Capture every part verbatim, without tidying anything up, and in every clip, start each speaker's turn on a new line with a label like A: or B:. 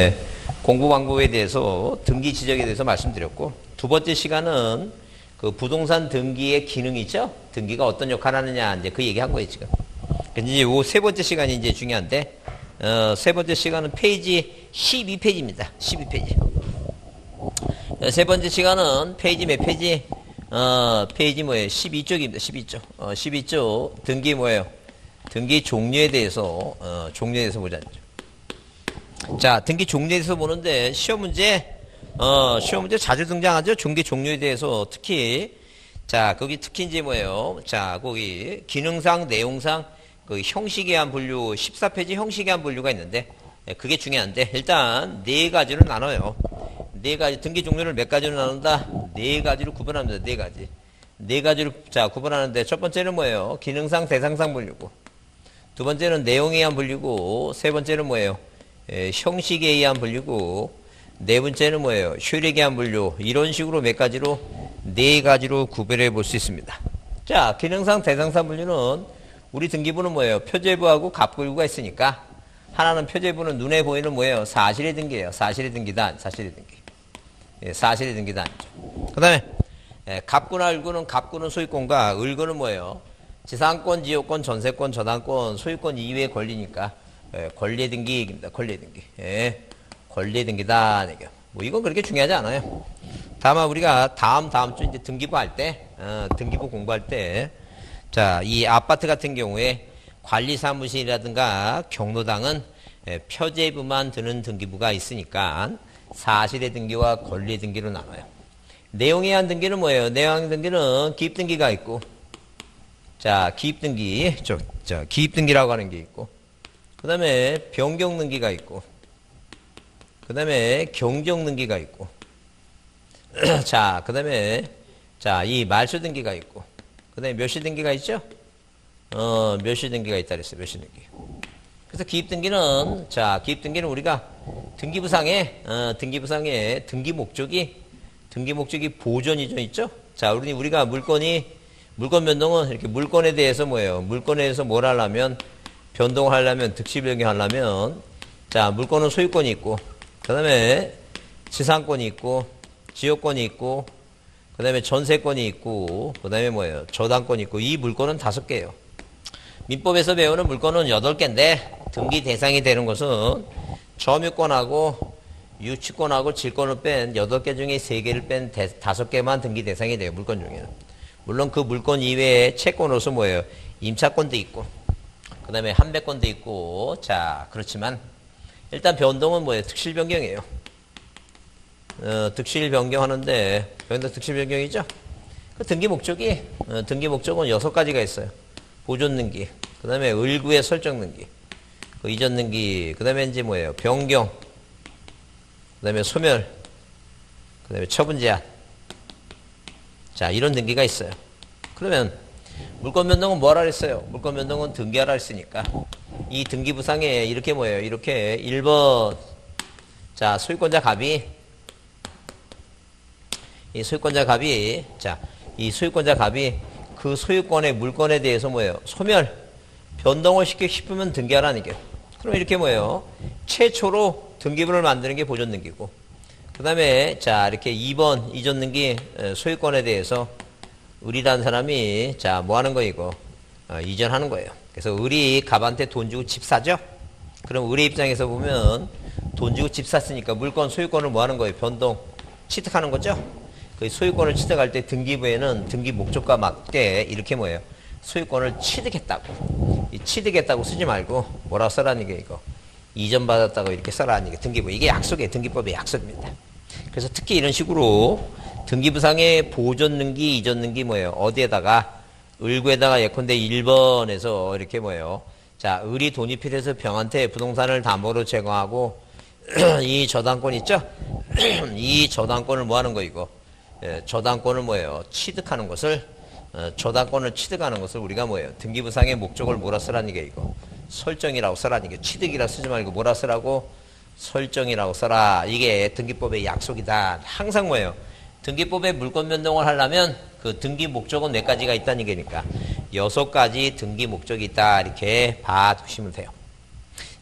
A: 공부 방법에 대해서 등기 지적에 대해서 말씀드렸고, 두 번째 시간은 그 부동산 등기의 기능이죠. 등기가 어떤 역할을 하느냐, 이제 그 얘기한 거예요, 지금. 이제 요 세 번째 시간이 이제 중요한데, 어, 세 번째 시간은 페이지 십이 페이지입니다. 십이 페이지. 세 번째 시간은 페이지 몇 페이지? 어, 페이지 뭐예요? 십이 쪽입니다. 십이 쪽. 어, 십이 쪽. 등기 뭐예요? 등기 종류에 대해서, 어, 종류에 대해서 보자. 자, 등기 종류에 대해서 보는데, 시험 문제, 어, 시험 문제 자주 등장하죠? 등기 종류에 대해서 특히, 자, 거기 특히 이제 뭐예요? 자, 거기 기능상, 내용상, 그 형식에 한 분류, 십사 페이지 형식에 한 분류가 있는데, 그게 중요한데, 일단 네 가지로 나눠요. 네 가지, 등기 종류를 몇 가지로 나눈다? 네 가지로 구분합니다. 네 가지. 네 가지로, 자, 구분하는데, 첫 번째는 뭐예요? 기능상, 대상상 분류고, 두 번째는 내용에 의한 분류고, 세 번째는 뭐예요? 에, 형식에 의한 분류고, 네 번째는 뭐예요? 효력에 의한 분류. 이런 식으로 몇 가지로, 네 가지로 구별해 볼 수 있습니다. 자, 기능상, 대상상 분류는 우리 등기부는 뭐예요? 표제부하고 갑부가 있으니까, 하나는 표제부는 눈에 보이는 뭐예요? 사실의 등기예요. 사실의 등기단, 사실의 등기. 예, 사실의 등기단. 그 다음에, 예, 갑구나 을구는, 갑구는 소유권과 을구는 뭐예요? 지상권, 지역권, 전세권, 저당권, 소유권 이외의 권리니까, 예, 권리의 등기입니다. 권리의 등기. 예, 권리의 등기다. 뭐, 이건 그렇게 중요하지 않아요. 다만, 우리가 다음, 다음 주 이제 등기부 할 때, 어, 등기부 공부할 때, 자, 이 아파트 같은 경우에 관리사무실이라든가 경로당은 예, 표제부만 드는 등기부가 있으니까 사실의 등기와 권리의 등기로 나눠요. 내용에 의한 등기는 뭐예요? 내용에 의한 등기는 기입등기가 있고, 자, 기입등기, 저, 저, 기입등기라고 하는 게 있고, 그 다음에 변경등기가 있고, 그 다음에 경정등기가 있고, 자, 그 다음에, 자, 이 말소등기가 있고, 그 다음에 묘시등기가 있죠? 어, 묘시등기가 있다 그랬어요, 묘시등기. 그래서 기입등기는, 자, 기입등기는 우리가 등기부상에, 어, 등기부상에 등기 목적이, 등기 목적이 보존이죠, 있죠? 자, 우리, 우리가 물건이, 물건 변동은 이렇게 물건에 대해서 뭐예요? 물건에 대해서 뭘 하려면, 변동을 하려면, 득실 변경하려면, 자, 물건은 소유권이 있고, 그 다음에 지상권이 있고, 지역권이 있고, 그 다음에 전세권이 있고, 그 다음에 뭐예요? 저당권이 있고, 이 물건은 다섯 개예요. 민법에서 배우는 물건은 여덟 개인데, 등기 대상이 되는 것은 점유권하고 유치권하고 질권을 뺀 여덟 개 중에 세 개를 뺀 다섯 개만 등기 대상이 돼요. 물건 중에는. 물론 그 물건 이외에 채권으로서 뭐예요? 임차권도 있고, 그 다음에 한배권도 있고, 자, 그렇지만, 일단 변동은 뭐예요? 득실 변경이에요. 어, 득실 변경하는데, 여기다 득실 변경이죠? 그 등기 목적이, 어, 등기 목적은 여섯 가지가 있어요. 보존 등기, 그 다음에 을구의 설정 등기, 그 이전 등기, 그 다음에 이제 뭐예요? 변경, 그 다음에 소멸, 그 다음에 처분 제한. 자, 이런 등기가 있어요. 그러면, 물건 변동은 뭐라 그랬어요? 물건 변동은 등기하라 했으니까. 이 등기부상에 이렇게 뭐예요? 이렇게 일 번, 자, 소유권자 갑이, 이 소유권자 갑이, 자, 이 소유권자 갑이 그 소유권의 물건에 대해서 뭐예요? 소멸, 변동을 시키고 싶으면 등기하라는 게. 그럼 이렇게 뭐예요? 최초로 등기부를 만드는 게 보존 등기고, 그 다음에, 자, 이렇게 이 번 이전 등기 소유권에 대해서 을이라는 사람이, 자, 뭐 하는 거이고, 어, 이전하는 거예요. 그래서 을이 갑한테 돈 주고 집 사죠? 그럼 을의 입장에서 보면 돈 주고 집 샀으니까 물건 소유권을 뭐 하는 거예요? 변동, 취득하는 거죠? 그 소유권을 취득할 때 등기부에는 등기 목적과 맞게 이렇게 뭐예요? 소유권을 취득했다고. 이 취득했다고 쓰지 말고 뭐라고 써라는 게 이거. 이전 받았다고 이렇게 써라는 게 등기부. 이게 약속이에요. 등기법의 약속입니다. 그래서 특히 이런 식으로 등기부상의 보존 등기, 이전 등기 뭐예요? 어디에다가? 을구에다가 예컨대 일 번에서 이렇게 뭐예요? 자, 을이 돈이 필요해서 병한테 부동산을 담보로 제공하고 이 저당권 있죠? 이 저당권을 뭐 하는 거 이거? 예, 저당권을 뭐예요? 취득하는 것을, 어, 저당권을 취득하는 것을 우리가 뭐예요? 등기부상의 목적을 뭐라 쓰라는 게 이거? 설정이라고 써라는 게. 취득이라 쓰지 말고 뭐라 쓰라고? 설정이라고 써라. 이게 등기법의 약속이다. 항상 뭐예요? 등기법에 물건 변동을 하려면 그 등기 목적은 몇 가지가 있다는 얘기니까 여섯 가지 등기 목적이 있다. 이렇게 봐두시면 돼요.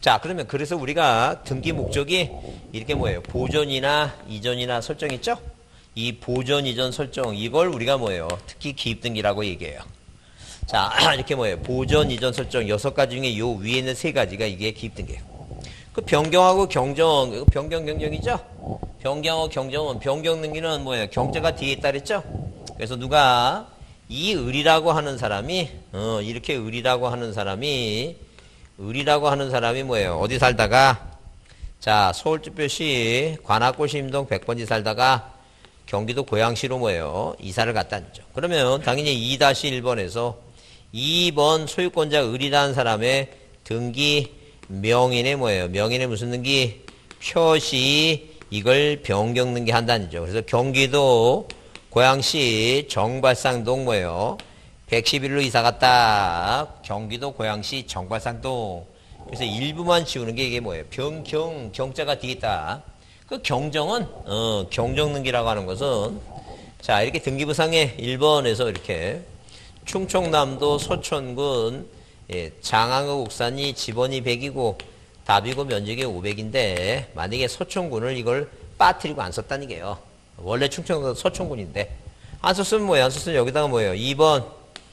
A: 자, 그러면 그래서 우리가 등기 목적이 이렇게 뭐예요? 보존이나 이전이나 설정 있죠? 이 보존 이전 설정 이걸 우리가 뭐예요? 특히 기입등기라고 얘기해요. 자, 이렇게 뭐예요? 보존 이전 설정 여섯 가지 중에 요 위에 있는 세 가지가 이게 기입등기예요. 그 변경하고 경정, 변경 경정이죠? 변경하고 경정은 변경 등기는 뭐예요? 경자가 뒤에 있다 그랬죠? 그래서 누가 이 을이라고 하는 사람이 어, 이렇게 을이라고 하는 사람이 을이라고 하는 사람이 뭐예요? 어디 살다가 자 서울특별시 관악구시 임동 백 번지 살다가 경기도 고양시로 뭐예요? 이사를 갔다 왔죠. 그러면 당연히 이 일 번에서 이 번 소유권자 을이라는 사람의 등기 명인의 뭐예요? 명인의 무슨 등기? 표시 이걸 변경 등기 한다는 거죠. 그래서 경기도 고양시 정발상동 뭐예요? 백십일로 이사 갔다. 경기도 고양시 정발상동. 그래서 일부만 지우는 게 이게 뭐예요? 변경, 경자가 뒤에 있다. 그 경정은, 어, 경정 등기라고 하는 것은, 자, 이렇게 등기부상에 일 번에서 이렇게 충청남도 소천군, 예, 장항의 옥산이 지번이 백이고, 답이고 면적이 오백인데, 만약에 소천군을 이걸 빠뜨리고 안 썼다는 게요. 원래 충청남도 소천군인데, 안 썼으면 뭐예요? 안 썼으면 여기다가 뭐예요? 이 번,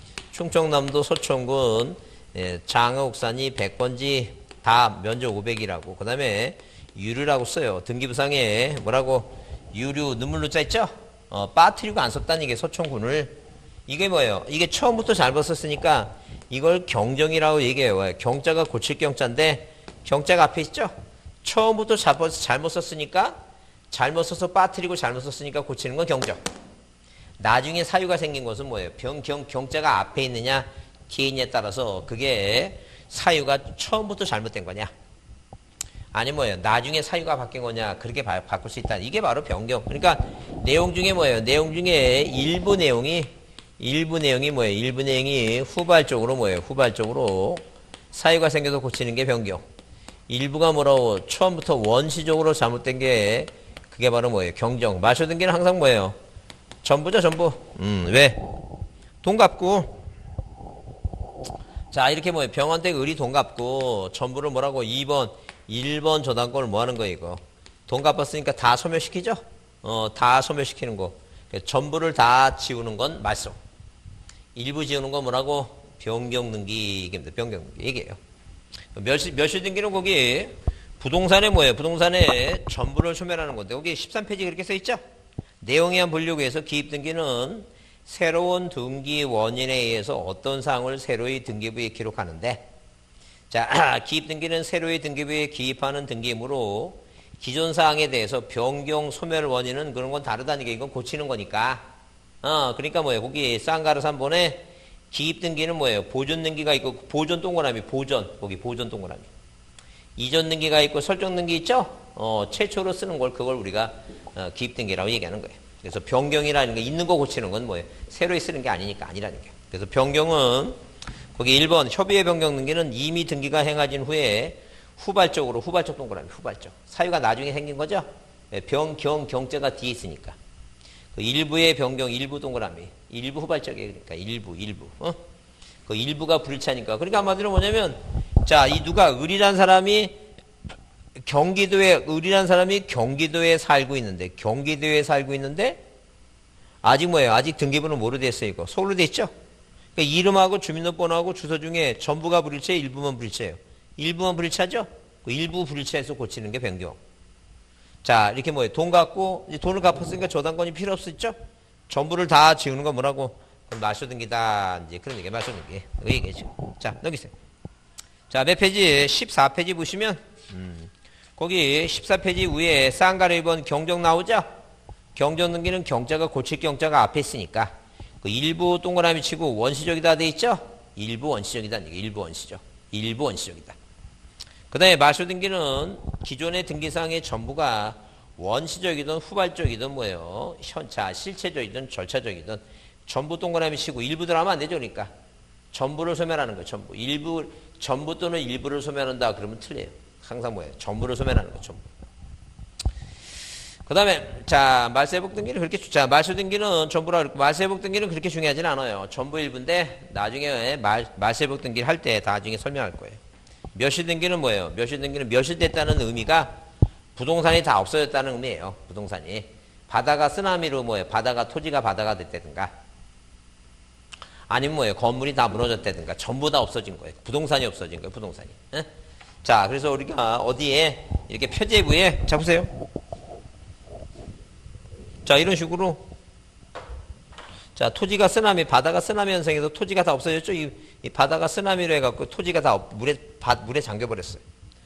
A: 충청남도 소천군, 예, 장항의 옥산이 백 번지 다 면적 오백이라고, 그 다음에 유류라고 써요. 등기부상에 뭐라고? 유류, 눈물로 짜 있죠? 어, 빠뜨리고 안 썼다는 게 소천군을. 이게 뭐예요? 이게 처음부터 잘못 썼으니까 이걸 경정이라고 얘기해요. 경자가 고칠 경자인데 경자가 앞에 있죠? 처음부터 잘못, 잘못 썼으니까 잘못 써서 빠뜨리고 잘못 썼으니까 고치는 건 경정. 나중에 사유가 생긴 것은 뭐예요? 병, 경, 경자가 앞에 있느냐 뒤에 있느냐에 따라서 그게 사유가 처음부터 잘못된 거냐 아니 뭐예요? 나중에 사유가 바뀐 거냐 그렇게 바, 바꿀 수 있다. 이게 바로 변경. 그러니까 내용 중에 뭐예요? 내용 중에 일부 내용이 일부 내용이 뭐예요? 일부 내용이 후발적으로 뭐예요? 후발적으로 사유가 생겨서 고치는 게 변경. 일부가 뭐라고 처음부터 원시적으로 잘못된 게 그게 바로 뭐예요? 경정. 마셔등기는 항상 뭐예요? 전부죠, 전부. 음, 왜? 돈 갚고. 자, 이렇게 뭐예요? 병원댁 을이 돈 갚고 전부를 뭐라고 이 번 일 번 저당권을 뭐 하는 거 이거? 돈 갚았으니까 다 소멸시키죠? 어, 다 소멸시키는 거. 전부를 다 지우는 건 말소. 일부 지우는 건 뭐라고? 변경등기, 이게입니다. 변경등기. 얘기해요. 멸시, 멸시등기는 거기 부동산에 뭐예요? 부동산에 전부를 소멸하는 건데, 거기 십삼 페이지 그렇게 써있죠? 내용에 의한 분류에 의해서 기입등기는 새로운 등기 원인에 의해서 어떤 사항을 새로이 등기부에 기록하는데, 자, 기입등기는 새로이 등기부에 기입하는 등기이므로 기존 사항에 대해서 변경, 소멸 원인은 그런 건 다르다니까 이건 고치는 거니까. 어, 그러니까 뭐예요? 거기 쌍가루 삼 번에 기입등기는 뭐예요? 보존등기가 있고, 보존 동그라미, 보존. 거기 보존 동그라미. 이전등기가 있고, 설정등기 있죠? 어, 최초로 쓰는 걸, 그걸 우리가 어, 기입등기라고 얘기하는 거예요. 그래서 변경이라는 게 있는 거 고치는 건 뭐예요? 새로이 쓰는 게 아니니까 아니라는 거예요. 그래서 변경은 거기 일 번 협의의 변경 등기는 이미 등기가 행해진 후에 후발적으로 후발적 동그라미 후발적 사유가 나중에 생긴 거죠. 변경 경자가 뒤에 있으니까 그 일부의 변경 일부 동그라미 일부 후발적이에요. 그러니까 일부 일부 어? 그 일부가 불일치하니까 그러니까 한마디로 뭐냐면 자 이 누가 을이란 사람이 경기도에 을이란 사람이 경기도에 살고 있는데 경기도에 살고 있는데 아직 뭐예요? 아직 등기부는 뭐로 됐어요? 이거 서울로 돼 있죠. 그러니까 이름하고 주민등록번호하고 주소 중에 전부가 불일치해요? 일부만 불일치해요? 일부만 불일치하죠? 그 일부 불일치해서 고치는 게 변경. 자, 이렇게 뭐예요? 돈 갚고, 이제 돈을 갚았으니까 저당권이 필요 없었죠? 전부를 다 지우는 건 뭐라고? 그럼 마쇼등기다. 이제 그런 얘기, 마쇼등기. 그 얘기죠. 자, 넘기세요. 자, 몇 페이지? 십사 페이지 보시면, 음, 거기 십사 페이지 위에 쌍가루 일 번 경정 나오죠? 경정 등기는 경자가 고칠 경자가 앞에 있으니까. 그 일부 동그라미 치고 원시적이다 돼 있죠? 일부 원시적이다. 일부 원시적. 일부 원시적이다. 그 다음에 마쇼등기는 기존의 등기사항의 전부가 원시적이든 후발적이든 뭐예요? 현차, 실체적이든 절차적이든 전부 동그라미 치고 일부 들어가면 안 되죠. 그러니까. 전부를 소멸하는 거예요. 전부. 일부, 전부 또는 일부를 소멸한다. 그러면 틀려요. 항상 뭐예요? 전부를 소멸하는 거예요. 전부. 그 다음에, 자, 말세복 등기는 그렇게, 자, 말소 등기는 전부라 그랬고, 말세복 등기는 그렇게 중요하진 않아요. 전부 일부인데, 나중에 말, 말세복 등기를 할 때 나중에 설명할 거예요. 멸실등기는 뭐예요? 멸실등기는 멸실됐다는 의미가 부동산이 다 없어졌다는 의미예요. 부동산이. 바다가 쓰나미로 뭐예요? 바다가 토지가 바다가 됐다든가 아니면 뭐예요? 건물이 다 무너졌다든가 전부 다 없어진 거예요. 부동산이 없어진 거예요. 부동산이. 에? 자, 그래서 우리가 어디에 이렇게 표제부에 자 보세요. 자, 이런 식으로 자, 토지가 쓰나미, 바다가 쓰나미 현상에서 토지가 다 없어졌죠? 이, 이 바다가 쓰나미로 해갖고 토지가 다 물에, 바, 물에 잠겨버렸어요.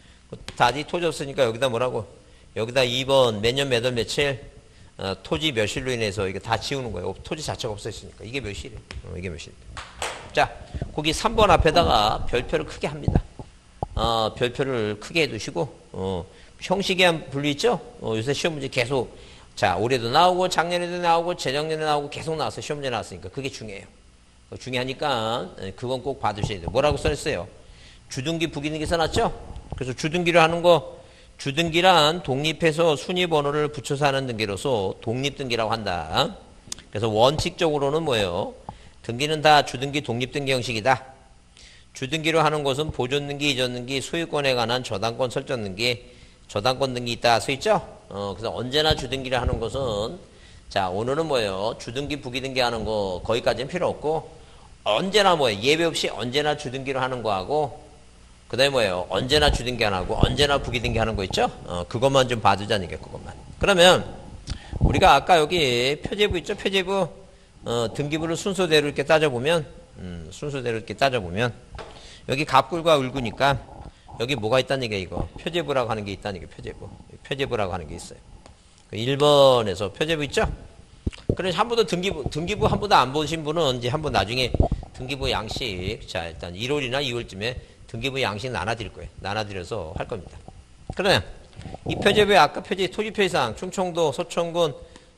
A: 다지 토지 없으니까 여기다 뭐라고? 여기다 이 번 몇 년 몇 월 며칠 어, 토지 멸실로 인해서 이게 다 지우는 거예요. 토지 자체가 없어졌으니까. 이게 멸실이에요. 어, 이게 멸실. 자, 거기 삼 번 앞에다가 별표를 크게 합니다. 어, 별표를 크게 해두시고, 어, 형식이한 분류 있죠? 어, 요새 시험 문제 계속, 자, 올해도 나오고, 작년에도 나오고, 재작년에 나오고, 계속 나왔어요. 시험 문제 나왔으니까. 그게 중요해요. 어, 중요하니까, 그건 꼭 봐두셔야 돼요. 뭐라고 써있어요? 주등기, 부기등기 써놨죠? 그래서 주등기를 하는 거, 주등기란 독립해서 순위번호를 붙여서 하는 등기로서 독립등기라고 한다. 그래서 원칙적으로는 뭐예요? 등기는 다 주등기, 독립등기 형식이다. 주등기로 하는 것은 보존등기, 이전등기, 소유권에 관한 저당권 설정등기, 저당권 등기 있다 써있죠? 어, 그래서 언제나 주등기를 하는 것은 자, 오늘은 뭐예요? 주등기, 부기등기 하는 거 거기까지는 필요 없고 언제나 뭐예요? 예외 없이 언제나 주등기로 하는 거하고 그 다음에 뭐예요? 언제나 주등기 안 하고 언제나 부기등기 하는 거 있죠? 어, 그것만 좀 봐두자니까 그것만. 그러면 우리가 아까 여기 표제부 있죠? 표제부 어, 등기부를 순서대로 이렇게 따져보면 음, 순서대로 이렇게 따져보면 여기 갑굴과 을구니까 여기 뭐가 있다는 얘기야 이거 표제부라고 하는 게 있다는 게 표제부 표제부라고 하는 게 있어요. 일 번에서 표제부 있죠? 그래서 한 번도 등기부 등기부 한 번도 안 보신 분은 이제 한번 나중에 등기부 양식 자 일단 일월이나 이월쯤에 등기부 양식 나눠드릴 거예요. 나눠드려서 할 겁니다. 그러면 이 표제부에 아까 표제 토지표시상 충청도 소천군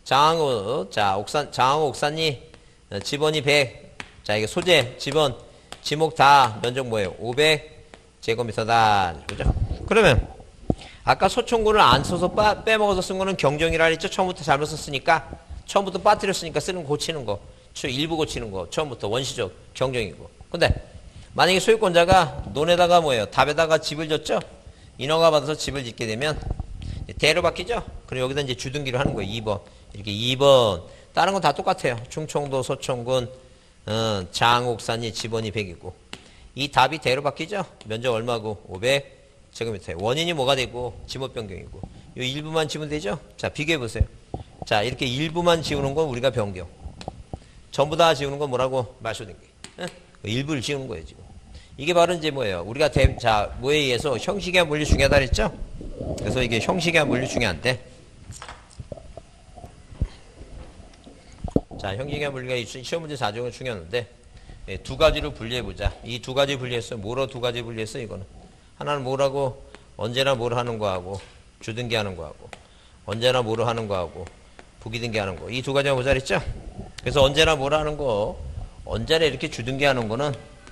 A: 장항우 자 옥산 장항우 옥산리 지번이 백 자 이게 소재 지번 지목 다 면적 뭐예요? 오백 제곱미터다. 그죠? 그러면 아까 소천군을 안 써서 빠, 빼먹어서 쓴 거는 경정이라 했죠. 처음부터 잘못 썼으니까 처음부터 빠뜨렸으니까 쓰는 거 고치는 거 일부 고치는 거 처음부터 원시적 경정이고. 근데 만약에 소유권자가 논에다가 뭐예요? 답에다가 집을 졌죠? 인허가 받아서 집을 짓게 되면 대로 바뀌죠? 그럼 여기다 이제 주등기를 하는 거예요. 이 번. 이렇게 이 번. 다른 건 다 똑같아요. 충청도, 소천군, 어, 장옥산이 지번이 백이고. 이 답이 대로 바뀌죠? 면적 얼마고? 오백 제곱미터에. 원인이 뭐가 되고? 지목 변경이고. 이 일부만 지우면 되죠? 자, 비교해 보세요. 자, 이렇게 일부만 지우는 건 우리가 변경. 전부 다 지우는 건 뭐라고? 말소등기. 응? 일부를 지우는 거예요, 지금. 이게 바로 이제 뭐예요? 우리가 대, 자, 뭐에 의해서 형식이한 물리 중요하다 그랬죠? 그래서 이게 형식이한 물리 중요한데. 자, 형식이한 물리가 시험 문제 사정은 중요한데, 예, 두 가지로 분리해보자. 이 두 가지 분리했어. 뭐로 두 가지 분리했어, 이거는? 하나는 뭐라고? 언제나 뭐로 하는 거하고, 주등기 하는 거하고, 언제나 뭐로 하는 거하고, 부기등기 하는 거. 이 두 가지만 보자 그랬죠? 그래서 언제나 뭐로 하는 거, 언제나 이렇게 주등기 하는 거는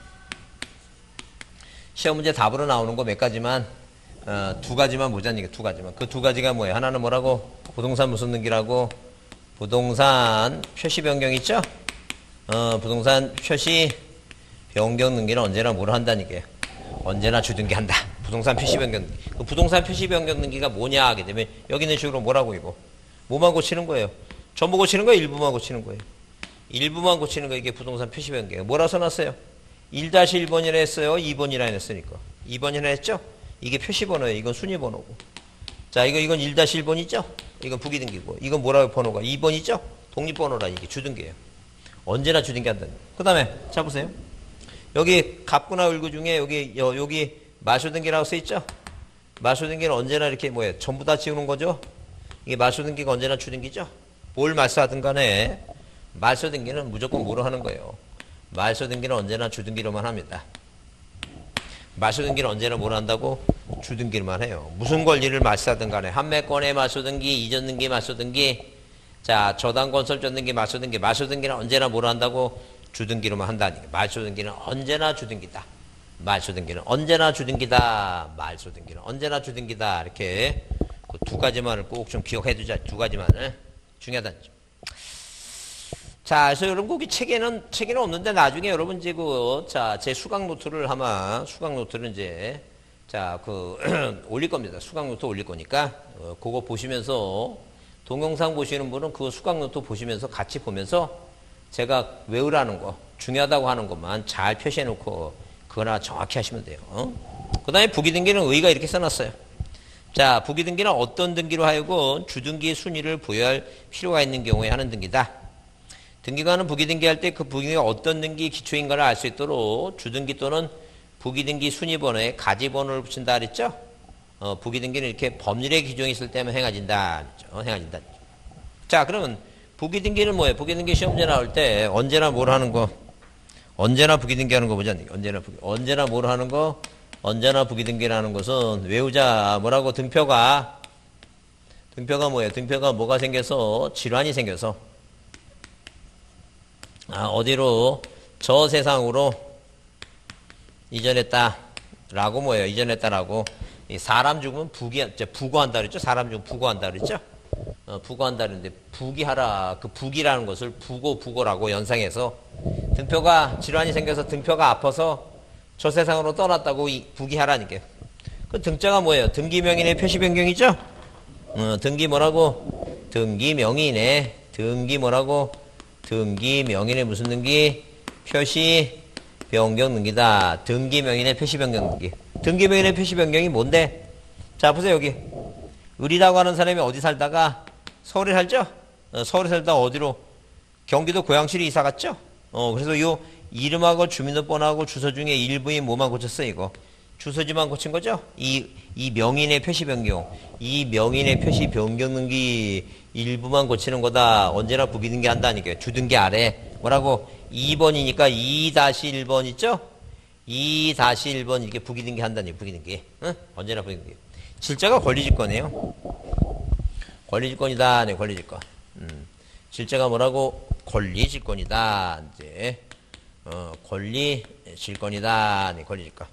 A: 시험 문제 답으로 나오는 거 몇 가지만 어, 두 가지만 보자니까 두 가지만 그 두 가지가 뭐예요? 하나는 뭐라고? 부동산 무슨 등기라고? 부동산 표시 변경 있죠? 어, 부동산 표시 변경 등기는 언제나 뭐로 한다니까요? 언제나 주등기 한다. 부동산 표시 변경 등기. 그 부동산 표시 변경 등기가 뭐냐 하게 되면 여기 있는 식으로 뭐라고 이거? 뭐만 고치는 거예요? 전부 고치는 거예요? 일부만 고치는 거예요? 일부만 고치는 거 이게 부동산 표시 변경. 뭐라 써놨어요? 일 다시 일 번이라 했어요? 이 번이라 했으니까. 이 번이라 했죠? 이게 표시번호예요. 이건 순위번호고. 자, 이거, 이건 일 다시 일 번이죠? 이건 부기등기고. 이건 뭐라고 번호가? 이 번이죠? 독립번호라 이게 주등기예요. 언제나 주등기 한다는 거예요. 그 다음에, 자, 보세요. 여기 갑구나 을구 중에 여기, 여, 여기 마소등기라고 써있죠? 마소등기는 언제나 이렇게 뭐예요? 전부 다 지우는 거죠? 이게 마소등기가 언제나 주등기죠? 뭘 말소하든 간에 말소등기는 무조건 뭐로 하는 거예요? 말소등기는 언제나 주등기로만 합니다. 말소등기는 언제나 뭘 한다고? 주등기로만 해요. 무슨 권리를 말소하든 간에 판매권의 말소등기, 이전등기 말소등기, 자 저당권 설정등기 말소등기, 말소등기는 언제나 뭘 한다고? 주등기로만 한다니까. 말소등기는 언제나 주등기다. 말소등기는 언제나 주등기다. 말소등기는 언제나 주등기다. 이렇게 그 두 가지만을 꼭 좀 기억해 두자. 두 가지만을 중요하다는 점. 자, 그래서 여러분 거기 책에는 책에는 없는데 나중에 여러분 이제 그 자 제 수강 노트를 아마 수강 노트를 이제 자, 그, 올릴 겁니다. 수강노트 올릴 거니까, 어, 그거 보시면서, 동영상 보시는 분은 그 수강노트 보시면서 같이 보면서 제가 외우라는 거, 중요하다고 하는 것만 잘 표시해 놓고, 그거나 정확히 하시면 돼요. 어? 그 다음에 부기등기는 의의가 이렇게 써놨어요. 자, 부기등기는 어떤 등기로 하여금 주등기의 순위를 부여할 필요가 있는 경우에 하는 등기다. 등기관은 부기등기 할 때 그 부기등기가 어떤 등기 기초인가를 알 수 있도록 주등기 또는 부기등기 순위번호에 가지번호를 붙인다 그랬죠? 어, 부기등기는 이렇게 법률의 규정이 있을 때만 행해진다. 어, 행해진다. 자, 그러면 부기등기는 뭐예요? 부기등기 시험제 나올 때 언제나 뭘 하는 거? 언제나 부기등기 하는 거 보자. 언제나 부기, 언제나 뭘 하는 거? 언제나 부기등기라는 것은 외우자. 뭐라고? 등표가 등표가 뭐예요? 등표가 뭐가 생겨서 질환이 생겨서 아, 어디로? 저 세상으로 이전했다. 라고 뭐예요? 이전했다라고. 사람 죽으면 부기, 부고한다 그랬죠? 사람 죽으면 부고한다 그랬죠? 어, 부고한다 그랬는데, 부기하라. 그 부기라는 것을 부고, 부고라고 연상해서 등표가, 질환이 생겨서 등표가 아파서 저 세상으로 떠났다고 이 부기하라니까요. 그 등자가 뭐예요? 등기명인의 표시 변경이죠? 어, 등기 뭐라고? 등기명인의, 등기 뭐라고? 등기명인의 무슨 등기? 표시 변경 등기다. 등기명인의 표시 변경 등기. 등기명인의 표시 변경이 뭔데? 자, 보세요, 여기. 을이라고 하는 사람이 어디 살다가 서울에 살죠? 어, 서울에 살다가 어디로? 경기도 고양시로 이사 갔죠? 어, 그래서 요 이름하고 주민등록번호하고 주소 중에 일부인 뭐만 고쳤어, 이거? 주소지만 고친 거죠? 이, 이 명인의 표시 변경. 이 명인의 표시 변경 등기 일부만 고치는 거다. 언제나 부기등기 한다니까요. 주등기 아래. 뭐라고? 이 번이니까 이 일 번 있죠? 이 일 번 이렇게 부기등기 한다니, 부기등기. 응? 언제나 부기등기. 질자가 권리질권이에요. 권리질권이다. 네, 권리질권. 음. 질자가 뭐라고? 권리질권이다. 이제, 어, 권리질권이다. 네, 권리질권.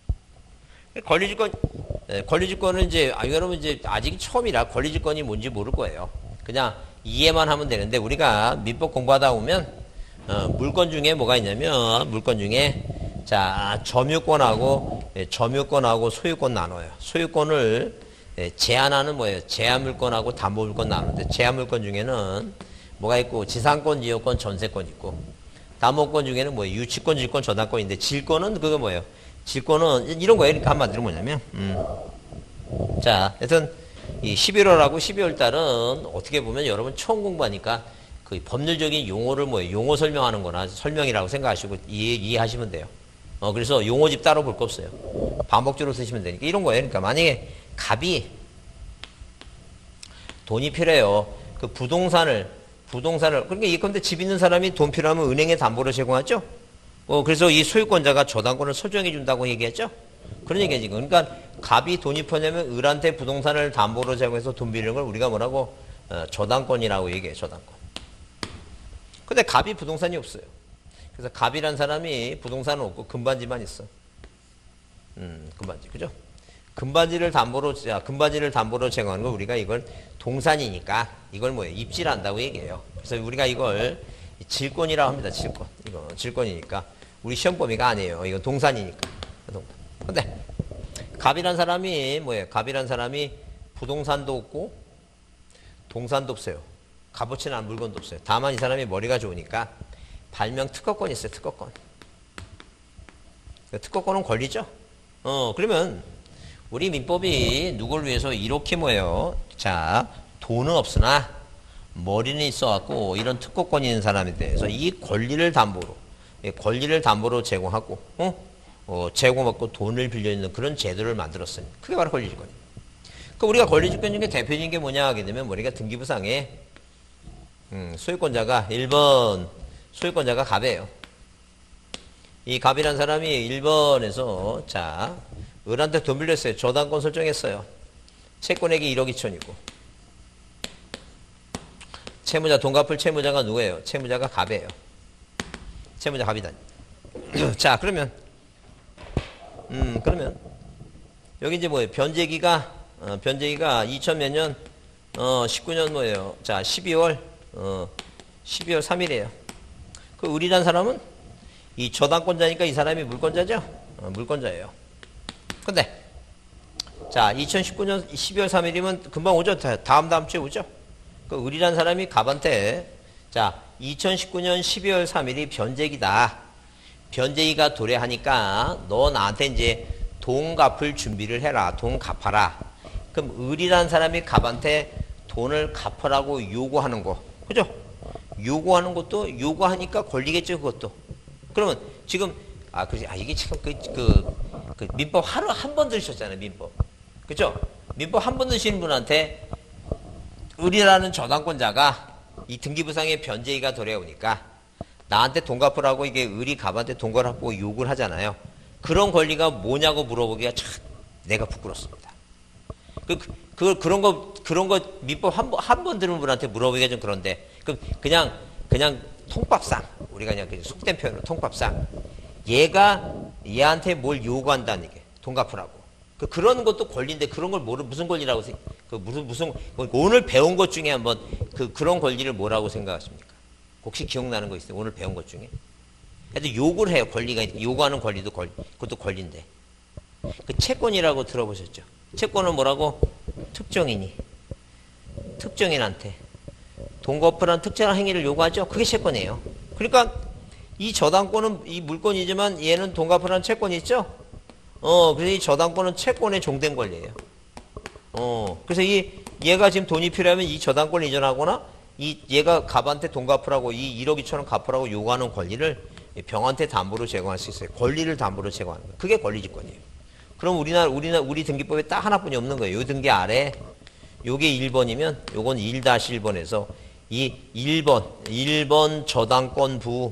A: 권리질권, 네, 권리질권은 이제, 아, 여러분 이제 아직 처음이라 권리질권이 뭔지 모를 거예요. 그냥 이해만 하면 되는데, 우리가 민법 공부하다 보면, 어, 물권 중에 뭐가 있냐면, 물권 중에, 자, 점유권하고, 예, 점유권하고 소유권 나눠요. 소유권을 예, 제한하는 뭐예요? 제한물권하고 담보물권 나누는데, 제한물권 중에는 뭐가 있고, 지상권, 지역권, 전세권 있고, 담보권 중에는 뭐예요? 유치권, 질권, 저당권인데, 질권은 그거 뭐예요? 질권은 이런 거예요. 그러니까 한마디로 뭐냐면, 음. 자, 하여튼, 이 십일월하고 십이월 달은 어떻게 보면 여러분 처음 공부하니까 그 법률적인 용어를 뭐예요? 용어 설명하는 거나 설명이라고 생각하시고 이해, 이해하시면 돼요. 어, 그래서 용어집 따로 볼 거 없어요. 반복적으로 쓰시면 되니까 이런 거예요. 그러니까 만약에 갑이 돈이 필요해요. 그 부동산을, 부동산을, 그러니까 예컨대 집 있는 사람이 돈 필요하면 은행에 담보를 제공하죠? 어, 그래서 이 소유권자가 저당권을 소정해 준다고 얘기했죠? 그런 얘기야, 지금. 그러니까 갑이 돈이 필요하면 을한테 부동산을 담보로 제공해서 돈 빌리는 걸 우리가 뭐라고? 어, 저당권이라고 얘기해, 저당권. 근데 갑이 부동산이 없어요. 그래서 갑이란 사람이 부동산은 없고 금반지만 있어. 음, 금반지. 그죠? 금반지를 담보로, 자, 금반지를 담보로 제공하는 거 우리가 이걸 동산이니까 이걸 뭐예요? 입질한다고 얘기해요. 그래서 우리가 이걸 질권이라고 합니다. 질권. 이거 질권이니까. 우리 시험 범위가 아니에요. 이건 동산이니까. 근데 갑이란 사람이 뭐예요? 갑이란 사람이 부동산도 없고 동산도 없어요. 값어치는 않은 물건도 없어요. 다만 이 사람이 머리가 좋으니까 발명 특허권이 있어요. 특허권. 특허권은 권리죠. 어, 그러면 우리 민법이 누굴 위해서 이렇게 뭐예요? 자, 돈은 없으나 머리는 있어갖고 이런 특허권이 있는 사람에 대해서 이 권리를 담보로, 권리를 담보로 제공하고, 어? 어, 제공받고 돈을 빌려있는 그런 제도를 만들었어요. 그게 바로 권리질권이에요. 그 우리가 권리질권 중에 대표적인 게 뭐냐 하게 되면 우리가 등기부상에 음, 소유권자가 일 번 소유권자가 갑이에요. 이 갑이란 사람이 일 번에서 자 을한테 돈 빌렸어요. 저당권 설정했어요. 채권액이 일억 이천이고 채무자 돈 갚을 채무자가 누구예요? 채무자가 갑이에요. 채무자 갑이다. 자 그러면 음 그러면 여기 이제 뭐예요? 변제기가 어, 변제기가 이천 몇 년 어 십구 년 뭐예요? 자 십이월 어 십이월 삼 일이에요. 그 을이란 사람은 이 저당권자니까 이 사람이 물권자죠? 어, 물권자예요. 근데 자, 이천십구 년 십이월 삼일이면 금방 오죠. 다음 다음 주에 오죠. 그 을이란 사람이 갑한테 자, 이천십구 년 십이월 삼일이 변제기다. 변제기가 도래하니까 너 나한테 이제 돈 갚을 준비를 해라. 돈 갚아라. 그럼 을이란 사람이 갑한테 돈을 갚으라고 요구하는 거. 그죠? 요구하는 것도 요구하니까 걸리겠죠, 그것도. 그러면 지금 아, 그지. 아, 이게 참 그, 그, 그 민법 하루 한 번 들으셨잖아요, 민법. 그죠? 민법 한 번 드시는 분한테 을이라는 저당권자가 이 등기부상의 변제기가 도래오니까 나한테 돈 갚으라고 이게 을이 갑한테 돈 갚고 요구를 하잖아요. 그런 권리가 뭐냐고 물어보기가 참 내가 부끄럽습니다. 그, 그, 그런 거, 그런 거 민법 한 번, 한 번 들은 분한테 물어보기가 좀 그런데, 그, 그냥, 그냥 통밥상, 우리가 그냥 속된 표현으로 통밥상, 얘가 얘한테 뭘 요구한다는 얘기, 돈 갚으라고. 그, 그런 것도 권리인데 그런 걸 모르, 무슨 권리라고 생각, 그 무슨, 무슨, 오늘 배운 것 중에 한번 그, 그런 권리를 뭐라고 생각하십니까? 혹시 기억나는 거 있어요? 오늘 배운 것 중에? 하여튼 요구를 해요, 권리가. 요구하는 권리도 권리, 그것도 권리인데. 그 채권이라고 들어보셨죠? 채권은 뭐라고? 특정인이 특정인한테 돈 갚으라는 특정한 행위를 요구하죠. 그게 채권이에요. 그러니까 이 저당권은 이 물건이지만 얘는 돈 갚으라는 채권이 있죠. 어, 그래서 이 저당권은 채권에 종된 권리예요. 어, 그래서 이 얘가 지금 돈이 필요하면 이 저당권을 이전하거나 이 얘가 갑한테 돈 갚으라고 이 일억 이천원 갚으라고 요구하는 권리를 병한테 담보로 제공할 수 있어요. 권리를 담보로 제공하는 거예요. 그게 권리지권이에요. 그럼 우리나라, 우리나라, 우리 등기법에 딱 하나뿐이 없는 거예요. 요 등기 아래, 요게 일 번이면, 요건 일 일 번에서, 이 일 번, 일 번 저당권부,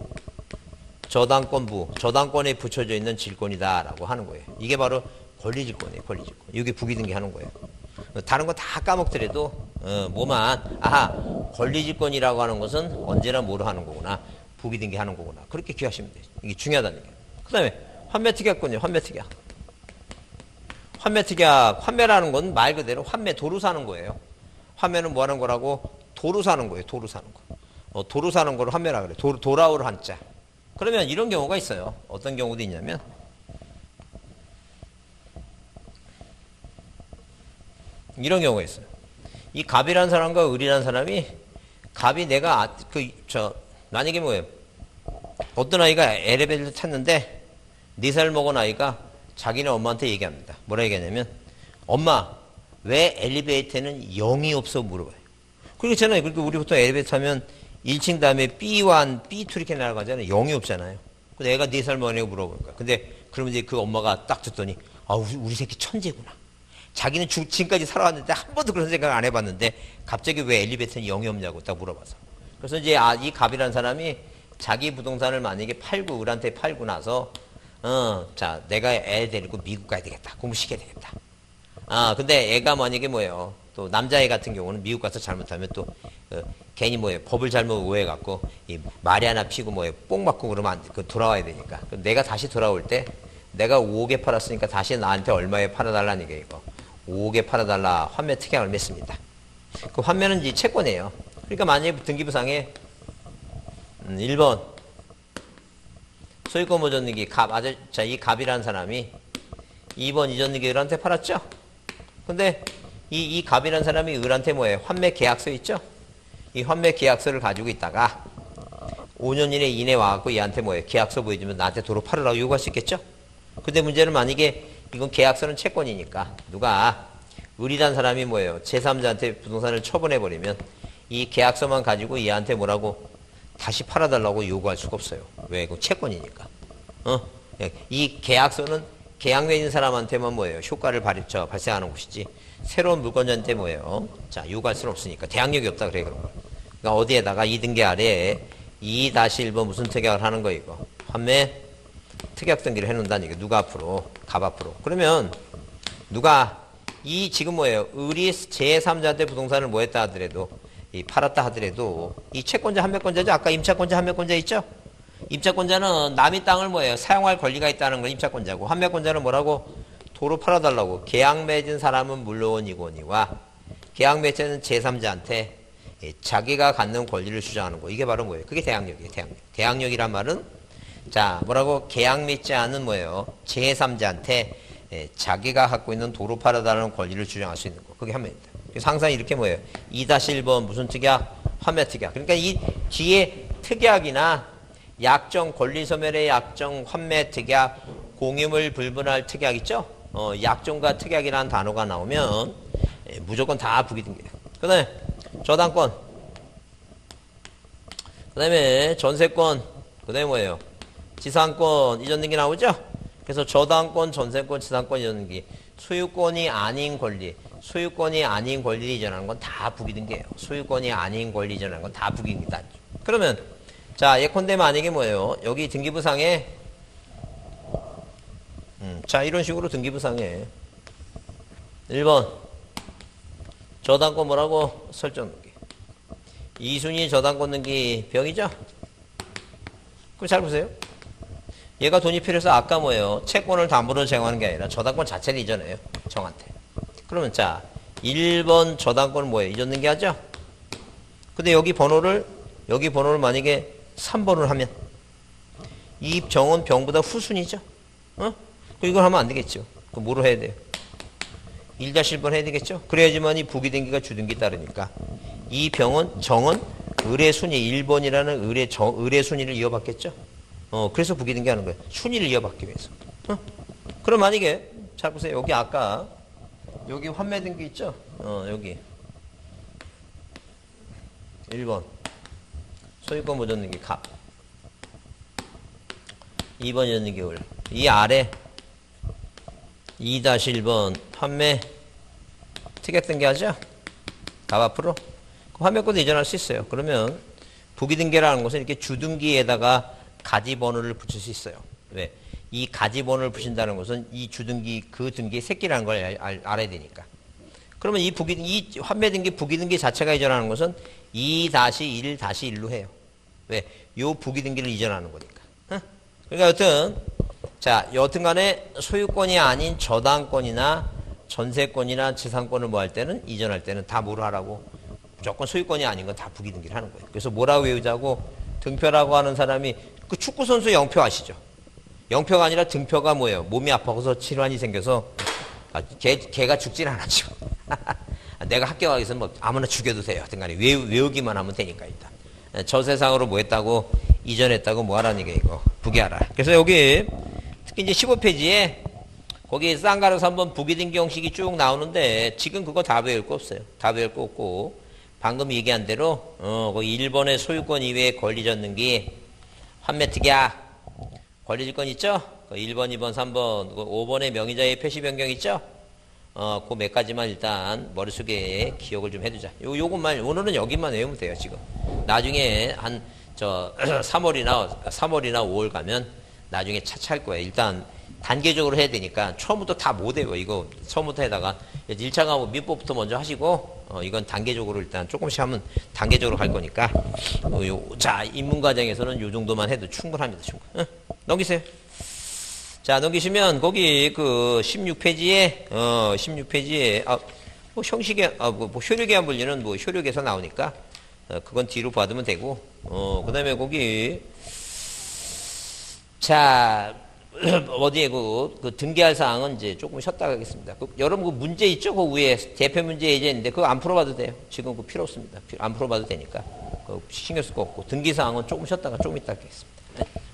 A: 저당권부, 저당권에 붙여져 있는 질권이다라고 하는 거예요. 이게 바로 권리질권이에요, 권리질권. 이게 부기등기 하는 거예요. 다른 거 다 까먹더라도, 어, 뭐만, 아하, 권리질권이라고 하는 것은 언제나 뭐로 하는 거구나. 부기등기 하는 거구나. 그렇게 기억하시면 돼요. 이게 중요하다는 얘기예요. 그 다음에, 환매특약권이에요, 환매특약. 환매특약, 환매라는 건 말 그대로 환매, 도로 사는 거예요. 환매는 뭐 하는 거라고? 도로 사는 거예요, 도로 사는 거. 어, 도로 사는 거를 환매라 그래. 도, 돌아올 한자. 그러면 이런 경우가 있어요. 어떤 경우도 있냐면, 이런 경우가 있어요. 이 갑이라는 사람과 을이라는 사람이, 갑이 내가, 아, 그, 저, 만약에 뭐예요? 어떤 아이가 엘리베이터를 탔는데, 네 살 먹은 아이가 자기네 엄마한테 얘기합니다. 뭐라 얘기하냐면, 엄마, 왜 엘리베이터는 영이 없어? 물어봐요. 그렇잖아요. 그러니까 우리 보통 엘리베이터 타면 일 층 다음에 비 일, 비 이 이렇게 날아가잖아요. 영이 없잖아요. 근데 애가 네 살 먹은 애가 물어보는 거야. 근데 그러면 이제 그 엄마가 딱 듣더니, 아, 우리, 우리 새끼 천재구나. 자기는 주, 지금까지 살아왔는데 한 번도 그런 생각 안 해봤는데 갑자기 왜 엘리베이터는 영이 없냐고 딱 물어봐서. 그래서 이제 아, 이 갑이라는 사람이 자기 부동산을 만약에 팔고, 을한테 팔고 나서 어, 자, 내가 애 데리고 미국 가야 되겠다. 공부시켜야 되겠다. 아, 근데 애가 만약에 뭐예요? 또 남자애 같은 경우는 미국 가서 잘못하면 또 어, 괜히 뭐예요? 법을 잘못 오해해갖고 이 말이 하나 피고 뭐예요? 뽕 맞고 그러면 안 돼. 그 돌아와야 되니까. 그럼 내가 다시 돌아올 때 내가 오억에 팔았으니까 다시 나한테 얼마에 팔아달라는 얘기예요, 이거. 오억에 팔아달라. 환매 특약을 맺습니다. 그 환매는 이제 채권이에요. 그러니까 만약에 등기부상에 음, 일 번 소유권 보존등기 갑, 아저, 자, 이 갑이라는 사람이 이 번 이전등기 을한테 팔았죠? 근데 이, 이 갑이라는 사람이 을한테 뭐예요? 환매 계약서 있죠? 이 환매 계약서를 가지고 있다가 오 년 이내 이내 와갖고 얘한테 뭐예요? 계약서 보여주면 나한테 도로 팔으라고 요구할 수 있겠죠? 근데 문제는 만약에 이건 계약서는 채권이니까 누가 을이란 사람이 뭐예요? 제삼자한테 부동산을 처분해버리면 이 계약서만 가지고 얘한테 뭐라고 다시 팔아달라고 요구할 수가 없어요. 왜? 그 채권이니까. 어? 이 계약서는 계약 맺은 사람한테만 뭐예요? 효과를 발, 저, 발생하는 것이지 새로운 물권자한테 뭐예요? 자, 요구할 수는 없으니까 대항력이 없다 그래 그런 거. 그러니까 어디에다가 이 등기 아래에 이 일 번 무슨 특약을 하는 거 이거 환매 특약 등기를 해놓는다는 얘기. 누가 앞으로? 갑 앞으로. 그러면 누가 이 지금 뭐예요? 을이 제삼자한테 부동산을 뭐 했다 하더라도 이 팔았다 하더라도 이 채권자 환매권자죠. 아까 임차권자 환매권자 있죠? 임차권자는 남의 땅을 뭐예요? 사용할 권리가 있다는 건 임차권자고, 환매권자는 뭐라고? 도로 팔아달라고. 계약 맺은 사람은 물론이거니와 계약 맺은 제삼자한테 자기가 갖는 권리를 주장하는 거. 이게 바로 뭐예요? 그게 대항력이에요. 대항력. 대항력이란 말은 자 뭐라고? 계약 맺지 않은 뭐예요? 제삼자한테 예, 자기가 갖고 있는 도로 파르다는 권리를 주장할 수 있는 거. 그게 환매입니다. 그래서 항상 이렇게 뭐예요? 이 일 번 무슨 특약? 환매 특약. 그러니까 이 뒤에 특약이나 약정, 권리소멸의 약정, 환매 특약, 공유물 불분할 특약 있죠? 어, 약정과 특약이라는 단어가 나오면 예, 무조건 다 부기등기예요. 그 다음에 저당권, 그 다음에 전세권, 그 다음에 뭐예요? 지상권, 이전등기 나오죠? 그래서 저당권, 전세권, 지상권, 이전등기. 소유권이 아닌 권리, 소유권이 아닌 권리를 이전하는 건 다 부기등기예요. 소유권이 아닌 권리 이전하는 건 다 부기등기다. 그러면 자, 예컨대 만약에 뭐예요? 여기 등기부상에 음, 자, 이런 식으로 등기부상에 일 번 저당권 뭐라고 설정 등기. 이 순위 저당권 등기 병이죠? 그럼 잘 보세요. 얘가 돈이 필요해서 아까 뭐예요? 채권을 담보로 제공하는 게 아니라 저당권 자체를 이전해요. 정한테. 그러면 자, 일 번 저당권은 뭐예요? 이전 등기하죠? 근데 여기 번호를 여기 번호를 만약에 삼 번을 하면 이 병은 병보다 후순위죠? 어? 그럼 이걸 하면 안 되겠죠? 그럼 뭐로 해야 돼요? 일 일 번 해야 되겠죠? 그래야지만 이 부기등기가 주등기 따르니까 이 병은 정은 의뢰 순위 일 번이라는 의뢰 정, 의뢰 순위를 이어받겠죠? 어, 그래서 부기등기 하는 거예요. 순위를 이어받기 위해서. 어? 그럼 만약에 잘 보세요. 여기 아까 여기 환매등기 있죠? 어, 여기 일 번 소유권 보존등기 갑, 이 번 이전등기 을. 이 아래 이 일 번 판매 특약등기 하죠? 갑 앞으로 그 환매권도 이전할 수 있어요. 그러면 부기등기라는 것은 이렇게 주등기에다가 가지번호를 붙일 수 있어요. 왜? 이 가지번호를 붙인다는 것은 이 주등기 그 등기의 새끼라는 걸 알, 알, 알아야 되니까. 그러면 이 부기 이 환매등기 부기등기 자체가 이전하는 것은 이 일 일로 해요. 왜? 요 부기등기를 이전하는 거니까. 어? 그러니까 여튼 자, 여튼간에 소유권이 아닌 저당권이나 전세권이나 지상권을 뭐 할 때는 이전할 때는 다 뭐로 하라고? 무조건 소유권이 아닌 건 다 부기등기를 하는 거예요. 그래서 뭐라고 외우자고? 등표라고 하는 사람이 그 축구선수 영표 아시죠? 영표가 아니라 등표가 뭐예요? 몸이 아파서 질환이 생겨서 아, 걔, 걔가 죽진 않았죠. 내가 학교 가기 위해서는 뭐 아무나 죽여도 돼요. 하여튼간에 외우, 외우기만 하면 되니까 일단. 저 세상으로 뭐 했다고 이전했다고 뭐 하라는 얘기 이거 부기하라. 그래서 여기 특히 이제 십오 페이지에 거기 쌍가루 삼 번 부기등기 형식이 쭉 나오는데 지금 그거 다 외울 거 없어요. 다 외울 거 없고 방금 얘기한 대로 어, 거기 일 번의 소유권 이외의 권리전등기 환매특약 권리질권 있죠? 일 번, 이 번, 삼 번, 오 번의 명의자의 표시 변경 있죠? 어, 그 몇 가지만 일단 머릿속에 기억을 좀 해두자. 요, 요것만, 오늘은 여기만 외우면 돼요, 지금. 나중에 한, 저, 삼월이나, 삼월이나 오월 가면 나중에 차차 할 거예요. 일단 단계적으로 해야 되니까 처음부터 다 못 해요. 이거 처음부터 해다가 일 차 과목 민법부터 먼저 하시고, 어, 이건 단계적으로 일단 조금씩 하면 단계적으로 갈 거니까. 어, 요, 자, 입문과정에서는 요 정도만 해도 충분합니다, 충분. 응? 넘기세요. 자, 넘기시면 거기 그 십육 페이지에 어 십육 페이지에 아 뭐 형식의 아뭐 뭐 효력의 한 분리는 뭐 효력에서 나오니까 어, 그건 뒤로 받으면 되고 어 그다음에 거기 자 어디에 그, 그 등기할 사항은 이제 조금 쉬었다 가겠습니다. 그, 여러분 그 문제 있죠? 그 위에 대표 문제 예제인데 그거 안 풀어봐도 돼요. 지금 그 필요 없습니다. 안 풀어봐도 되니까 그 신경 쓸 거 없고 등기 사항은 조금 쉬었다가 조금 이따 하겠습니다.